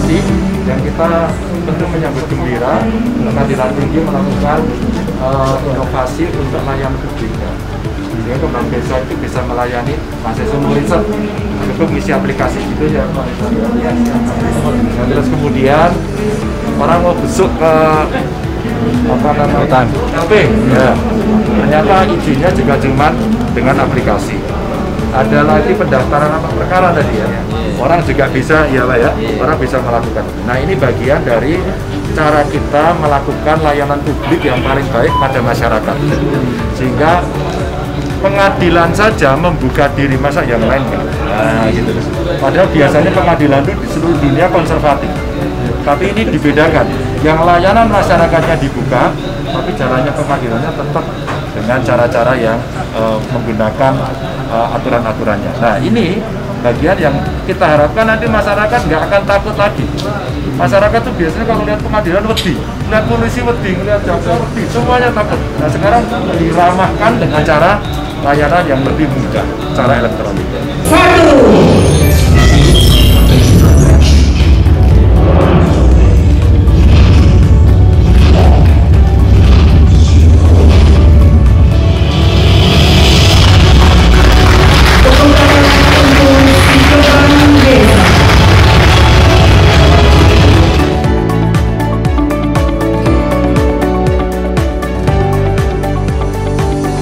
tadi yang kita tentu menyambut gembira Pengadilan Tinggi melakukan inovasi untuk layanan publiknya. Sehingga Kembang Desa itu bisa melayani mahasiswa riset untuk mengisi aplikasi itu ya. Terus kemudian orang mau besok ke hutan ya, ternyata izinnya juga cuma dengan aplikasi. Ada lagi pendaftaran apa perkara tadi ya, orang juga bisa ya Pak ya, orang bisa melakukan. Nah ini bagian dari cara kita melakukan layanan publik yang paling baik pada masyarakat, sehingga pengadilan saja membuka diri, masa yang lain kan? Nah gitu. Padahal biasanya pengadilan itu di seluruh dunia konservatif, tapi ini dibedakan, yang layanan masyarakatnya dibuka, tapi jalannya pengadilannya tetap dengan cara-cara yang menggunakan aturan-aturannya. Nah ini bagian yang kita harapkan nanti masyarakat nggak akan takut lagi. Masyarakat tuh biasanya kalau lihat pengadilan wedi, lihat polisi wedi, lihat jaksa wedi, semuanya takut. Nah sekarang diramahkan dengan cara layanan yang lebih mudah, cara elektronik. 1